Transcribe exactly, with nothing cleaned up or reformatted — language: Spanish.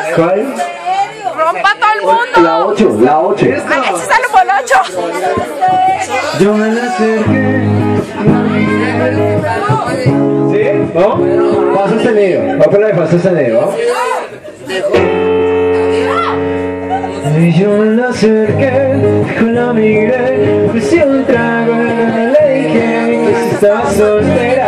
¿Cuál? Rompa todo el mundo. La ocho, la ocho. Ah, ese sale por ocho. Yo me la acerqué. ¿Sí? ¿No? Fa sostenido. Va por la de fa sostenido. Y yo me la acerqué, con la miré, me hice un trago, le dije que si estaba soltera.